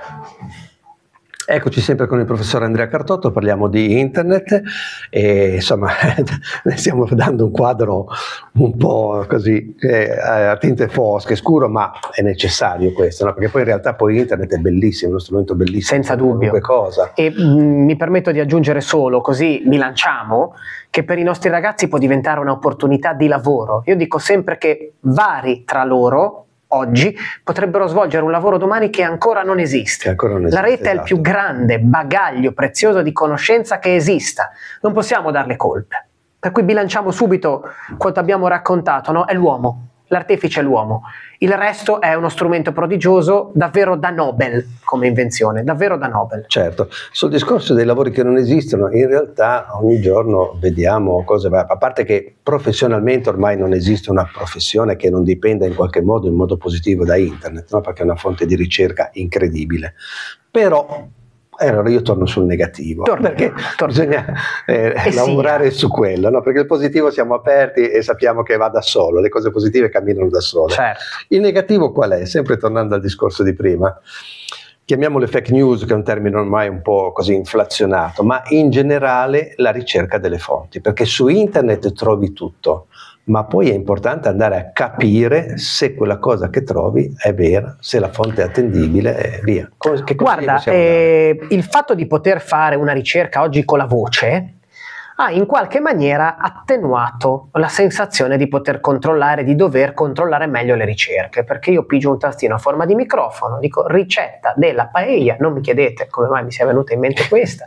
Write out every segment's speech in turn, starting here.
Eccoci sempre con il professor Andrea Cartotto, parliamo di internet e insomma ne stiamo dando un quadro un po' così a tinte fosche, scuro, ma è necessario questo, no? Perché poi in realtà poi internet è bellissimo, uno strumento bellissimo. Senza dubbio. Cosa. E mi permetto di aggiungere solo, così mi lanciamo, che per i nostri ragazzi può diventare un'opportunità di lavoro. Io dico sempre che vari tra loro oggi potrebbero svolgere un lavoro domani che ancora non esiste. La rete è il più grande bagaglio prezioso di conoscenza che esista. Non possiamo darle colpe. Per cui bilanciamo subito quanto abbiamo raccontato, no? È l'uomo, l'artefice è l'uomo. Il resto è uno strumento prodigioso, davvero da Nobel come invenzione, davvero da Nobel. Certo, sul discorso dei lavori che non esistono, in realtà ogni giorno vediamo cose, a parte che professionalmente ormai non esiste una professione che non dipenda in qualche modo, in modo positivo da internet, no? Perché è una fonte di ricerca incredibile. Però allora io torno sul negativo, perché bisogna lavorare su quello, no? Perché il positivo siamo aperti e sappiamo che va da solo, le cose positive camminano da sole. Certo. Il negativo qual è? Sempre tornando al discorso di prima, chiamiamole fake news, che è un termine ormai un po' così inflazionato, ma in generale la ricerca delle fonti, perché su internet trovi tutto, ma poi è importante andare a capire se quella cosa che trovi è vera, se la fonte è attendibile e via. Guarda, il fatto di poter fare una ricerca oggi con la voce ha in qualche maniera attenuato la sensazione di poter controllare, di dover controllare meglio le ricerche, perché io pigio un tastino a forma di microfono, dico ricetta della paella, non mi chiedete come mai mi sia venuta in mente questa,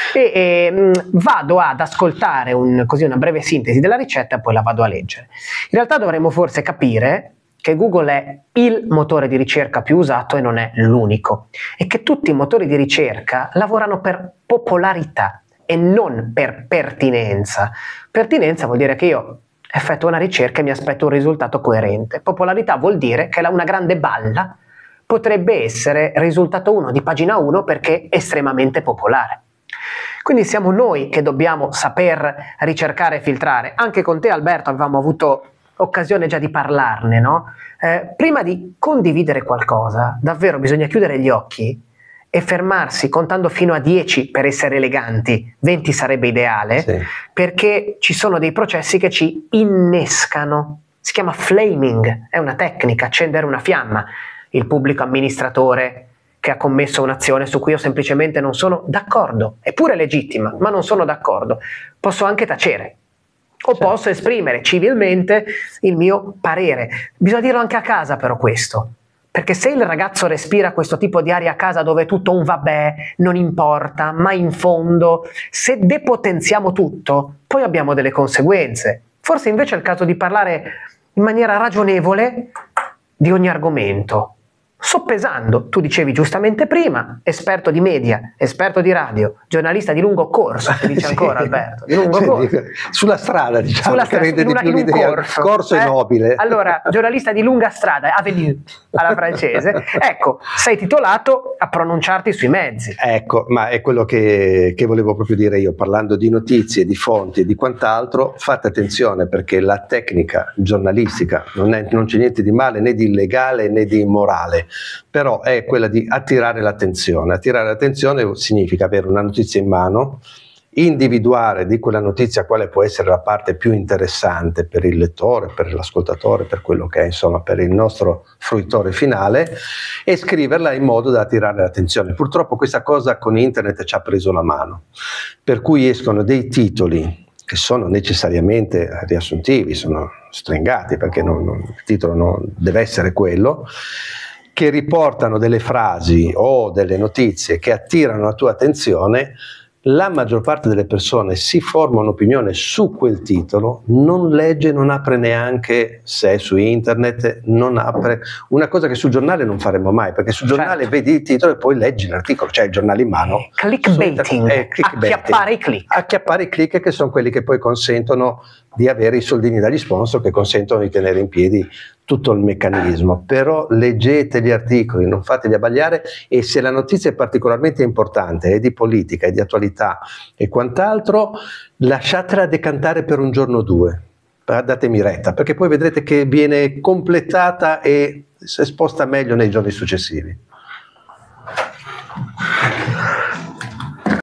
e vado ad ascoltare così una breve sintesi della ricetta e poi la vado a leggere. In realtà dovremmo forse capire che Google è il motore di ricerca più usato e non è l'unico, e che tutti i motori di ricerca lavorano per popolarità e non per pertinenza. Pertinenza vuol dire che io effettuo una ricerca e mi aspetto un risultato coerente. Popolarità vuol dire che una grande balla potrebbe essere risultato 1 di pagina 1 perché è estremamente popolare. Quindi siamo noi che dobbiamo saper ricercare e filtrare. Anche con te, Alberto, avevamo avuto occasione già di parlarne, no? Prima di condividere qualcosa, davvero bisogna chiudere gli occhi e fermarsi contando fino a 10 per essere eleganti, 20 sarebbe ideale, sì, perché ci sono dei processi che ci innescano. Si chiama flaming, è una tecnica, accendere una fiamma. Il pubblico amministratore che ha commesso un'azione su cui io semplicemente non sono d'accordo, è pure legittima, ma non sono d'accordo, posso anche tacere. O posso esprimere civilmente il mio parere. Bisogna dirlo anche a casa però questo. Perché se il ragazzo respira questo tipo di aria a casa dove è tutto un vabbè, non importa, ma in fondo, se depotenziamo tutto, poi abbiamo delle conseguenze. Forse invece è il caso di parlare in maniera ragionevole di ogni argomento. Soppesando, tu dicevi giustamente prima, esperto di media, esperto di radio, giornalista di lungo corso, si dice ancora Alberto, di lungo corso. Sulla strada, diciamo, sulla strada, rende di più l'idea, corso è nobile. Allora, giornalista di lunga strada, avenue, alla francese, ecco, sei titolato a pronunciarti sui mezzi. Ecco, ma è quello che volevo proprio dire io, parlando di notizie, di fonti e di quant'altro, fate attenzione perché la tecnica giornalistica non c'è niente di male, né di illegale né di immorale, però è quella di attirare l'attenzione. Attirare l'attenzione significa avere una notizia in mano, individuare di quella notizia quale può essere la parte più interessante per il lettore, per l'ascoltatore, per quello che è, insomma, per il nostro fruitore finale, e scriverla in modo da attirare l'attenzione. Purtroppo questa cosa con internet ci ha preso la mano, per cui escono dei titoli che sono necessariamente riassuntivi, sono stringati, perché il titolo non deve essere quello, che riportano delle frasi o delle notizie che attirano la tua attenzione. La maggior parte delle persone si forma un'opinione su quel titolo, non legge, non apre neanche, se è su internet, non apre, una cosa che sul giornale non faremo mai, perché sul giornale vedi il titolo e poi leggi l'articolo, cioè il giornale in mano. Clickbaiting, acchiappare i click. Acchiappare i click, che sono quelli che poi consentono di avere i soldini dagli sponsor, che consentono di tenere in piedi tutto il meccanismo. Però leggete gli articoli, non fatevi abbagliare, e se la notizia è particolarmente importante, è di politica, è di attualità e quant'altro, lasciatela decantare per un giorno o due, datemi retta, perché poi vedrete che viene completata e si esposta meglio nei giorni successivi.